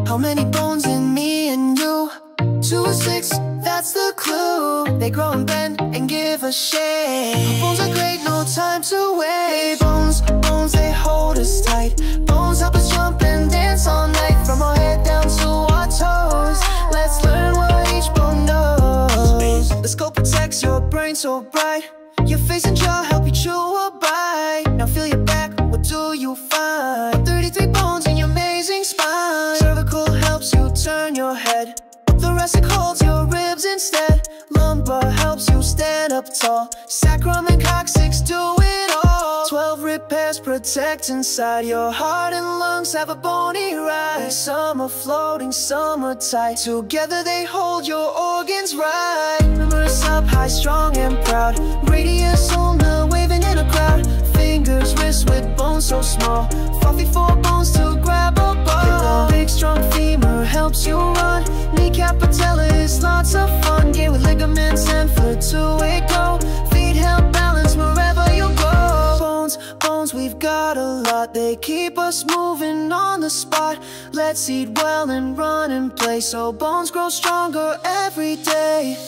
How many bones in me and you? 2 or 6, that's the clue. They grow and bend and give a shape. Bones are great, no time to wait. Bones, bones, they hold us tight. Bones help us jump and dance all night. From our head down to our toes, let's learn what each bone knows. The skull protects your brain so bright. Your face and jaw help you chew a bite. Now feel your back, what do you find? 33 bones in your amazing spine. Cervical helps you turn your head. Thoracic holds your ribs instead. Lumbar helps you stand up tall. Sacrum and coccyx do it all. 12 rib pairs protect inside. Your heart and lungs have a bony ride. Some are floating, some are tight. Together they hold your organs right. Numerous up high, strong and proud. Radius on the waving in a crowd. Fingers, wrists with bones so small. Fluffy 4 bones to grab a ball. Big strong femur helps you run. Kneecap patella is lots of fun. Gear with ligaments and foot to it go. Feet help balance wherever you go. Bones, bones, we've got a lot. They keep us moving on the spot. Let's eat well and run and play, so bones grow stronger every day.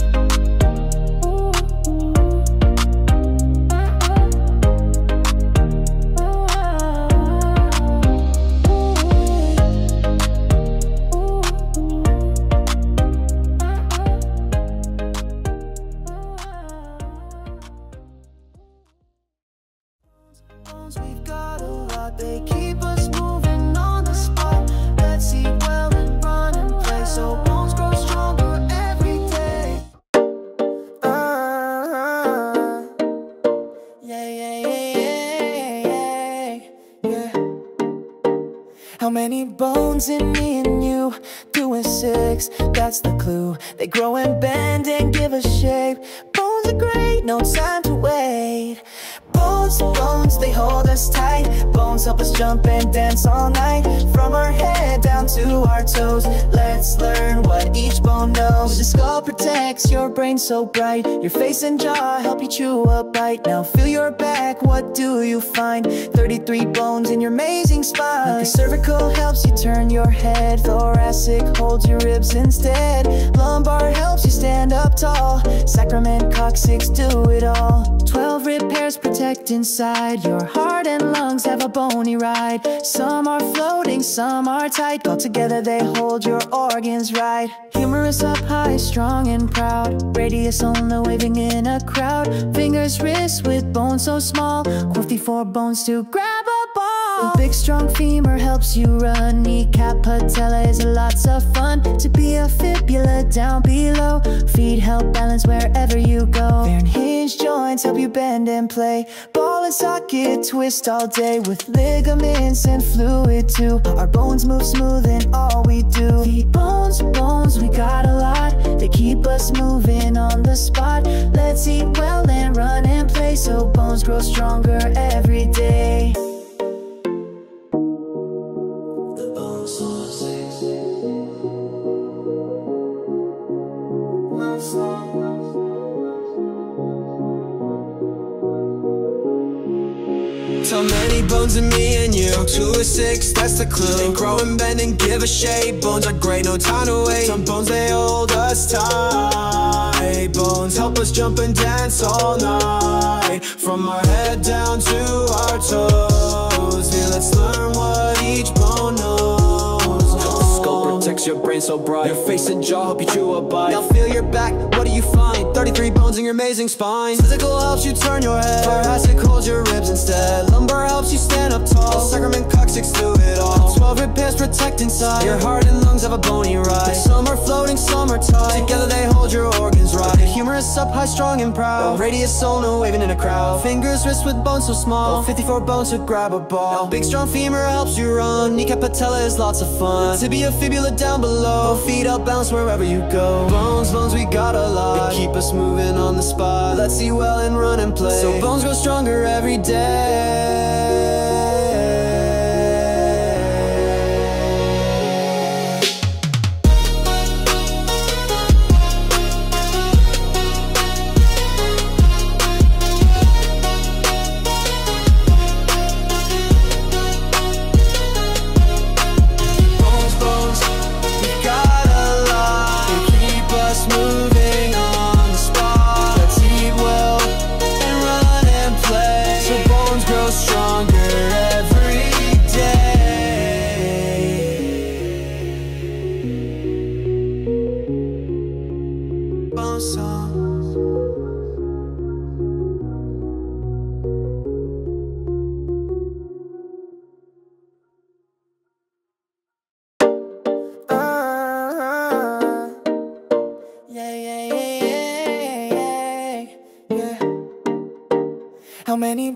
We've got a lot, they keep us moving on the spot. Let's eat well and run and play, so bones grow stronger every day. Yeah. How many bones in me and you? 2 and 6, that's the clue. They grow and bend and give a shape. Bones are great, no time to wait. Bones, bones, they hold us tight. Bones help us jump and dance all night. From our head down to our toes, let's learn what each bone knows. The skull protects your brain so bright. Your face and jaw help you chew a bite. Now feel your back, what do you find? 33 bones in your amazing spine. The cervical helps you turn your head. Thoracic holds your ribs instead. Lumbar helps you stand up tall. Sacrum and coccyx do it all. 12 rib pairs protect inside. Your heart and lungs have a bony ride. Some are floating, some are tight. All together they hold your organs right. Humerus up high, strong and proud. Radius on the waving in a crowd. Fingers, wrists with bones so small. 4 bones to grab a ball. Big strong femur helps you run. Kneecap patella is lots of fun. Tibia fibula down below. Feet help balance wherever you go. Fair and hinge joints help you bend and play. Ball and socket twist all day with ligaments and fluid too. Our bones move smooth in all we do. Feet, bones, bones, we got a lot. They keep us moving on the spot. Let's eat well and run and play, so bones grow stronger every day. So many bones in me and you. 2 or 6, that's the clue. They grow and bend and give a shape. Bones are great, no time to wait. Some bones, they hold us tight. Bones help us jump and dance all night. From our head down to our toes. Yeah, let's learn what each bone knows. The skull protects your brain so bright. Your face and jaw help you chew a bite. Now feel your back, what do you find? 33 bones in your amazing spine. Physical helps you turn your head. Thoracic holds your ribs instead. Lumbar helps you stand up tall. Sacrum and coccyx do it all. 12 rib pairs protect inside. Your heart and lungs have a bony ride. Some are floating, some are tight. Together they hold your organs right. Humerus up high, strong and proud. Radius on the waving in a crowd. Fingers, wrists with bones so small. 54 bones to grab a ball. Big strong femur helps you run. Kneecap patella is lots of fun. Tibia fibula down below. Feet up, balance wherever you go. Bones, bones, we got a lot. They keep us moving on the spot. Let's eat well and run and play, so bones grow stronger every day. Bones, bones,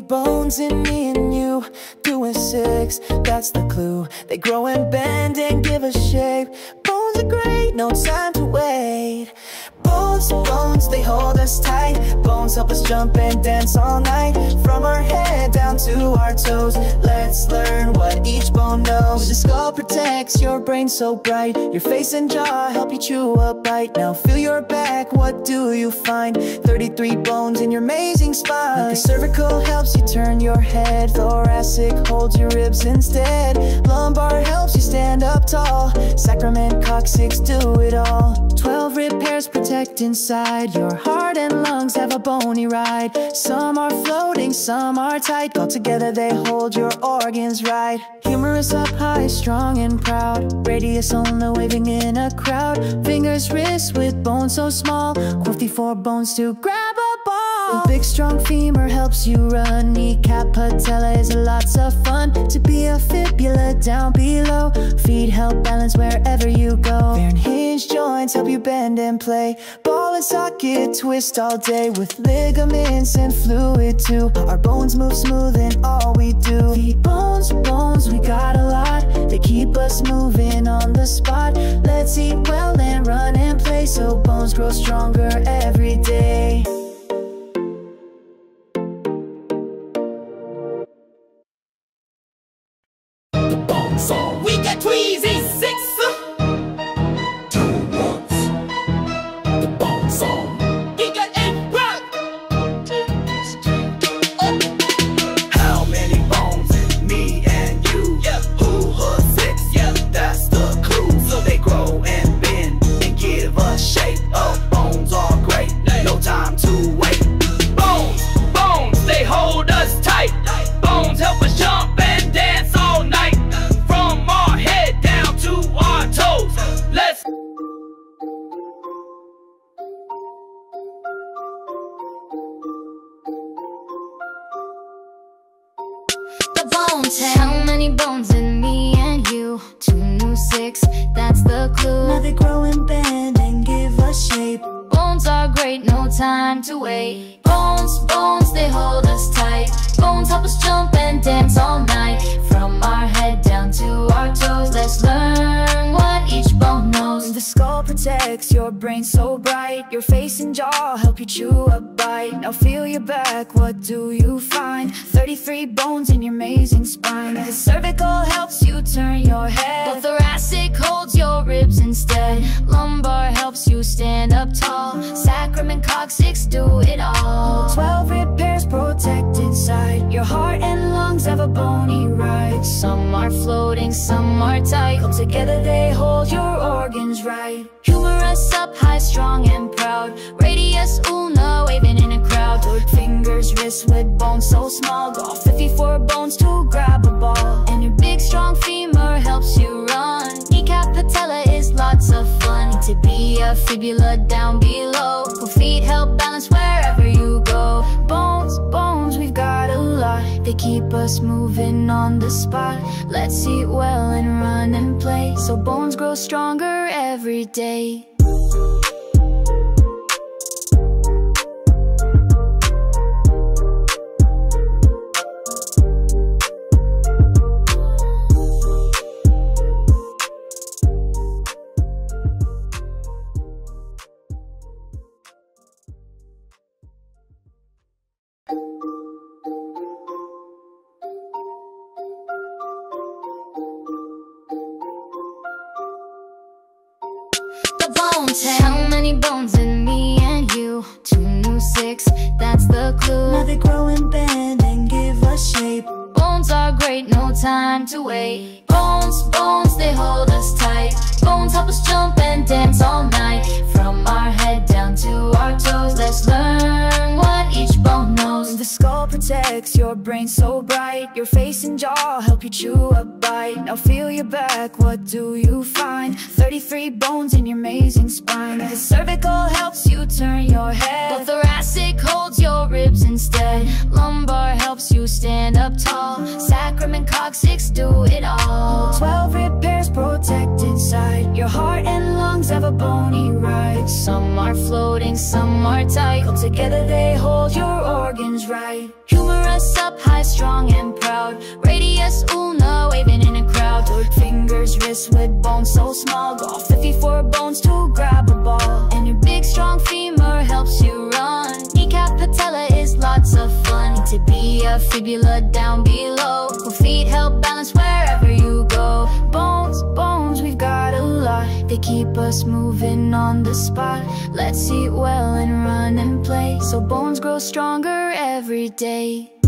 bones in me and you? 2 and 6, that's the clue. They grow and bend and give us shape. Bones are great, no time to wait. Bones, bones, they hold us tight. Bones help us jump and dance all night. From our head down to our toes, let's learn what each bone knows. The skull protects your brain so bright. Your face and jaw help you chew a bite. Now feel your back, what do you find? 33 bones in your amazing spine. The cervical helps you turn your head. Thoracic holds your ribs instead. Lumbar helps you stand up tall. Sacrum and coccyx do it all. 12 rib pairs protect inside. Your heart and lungs have a bony ride. Some are floating, some are tight. All together they hold your organs right. Humerus up high, strong and proud. Radius on the waving in a crowd. Fingers, wrists with bones so small. 54 bones to grab a ball. A big strong femur helps you run. Kneecap, patella is lots of fun. To be a fibula down below. Feet help balance wherever you go. Fair and hinge joints help you bend and play. Ball and socket twist all day. With ligaments and fluid too. Our bones move smooth in all we do. The bones, bones, we got a lot. They keep us moving on the spot. Let's eat well and run and play, so bones grow stronger every day. Song. We got Tweezy 6 2 ones. The bone song. Giga and rock. How many bones in me and you? Yeah. Who her 6? Yeah, that's the clue. So they grow and bend and give us shape. Bones are great, no time to wait. Bones, bones, they hold us tight. Bones help us jump and dance all night. From our head down to our toes, let's the bones. How many bones in me and you? 2 new 6, that's the clue. Now they grow and bend and give us shape. Bones are great, no time to wait. Bones, bones, they hold us tight. Bones help us jump and dance all night. From our head down to our toes, let's learn what each bone knows. The skull protects your brain so bright. Your face and jaw help you chew a bite. Now feel your back, what do you find? 33 bones in your amazing spine. The cervical helps you turn your head. The thoracic holds your ribs instead. Lumbar helps you stand up tall. Sacrum and coccyx do it all. 12 rib pairs protect inside. Your heart and lungs have a bony ride. Some are floating, some are tight. All together they hold your organs right. Humerus up high, strong and proud. Radius ulna waving in a crowd. Fingers, wrists with bones so small. Got 54 bones to grab a ball. And your big strong femur helps you run. Kneecap, patella is lots of fun. To be a fibula down below. Your feet help balance wherever you go. Bones, bones, we've got a lot. They keep us moving on the spot. Let's eat well and run and play, so bones grow stronger every day. How many bones in me and you? 2 new 6, that's the clue. Now they grow and bend and give us shape. Bones are great, no time to wait. Bones, bones, they hold us tight. Bones help us jump and dance all night. From our head down to our toes, let's learn what each bone knows. The skull protects your brain so bright. Your face and jaw help you chew a bite. Now feel your back, what do you find? 33 bones in your amazing spine. The cervical helps you turn your head. The thoracic holds your ribs instead. Lumbar helps you stand up tall. Sacrum and coccyx do it all. 12 rib pairs protect inside. Your heart and lungs have a bony ride. six. Some are floating, some are tight. Held together they hold your organs right. Humerus up high, strong and proud. Radius ulna waving in a crowd. Third fingers, wrists with bones so small. Go all 54 bones to grab a ball. And your big strong femur helps you run. Kneecap patella is lots of fun. Tibia, fibula down below. Cool feet help balance wherever you go. Bones, bones, we've got a lot. They keep us moving on the spot. Let's eat well and run and play, so bones grow stronger every day.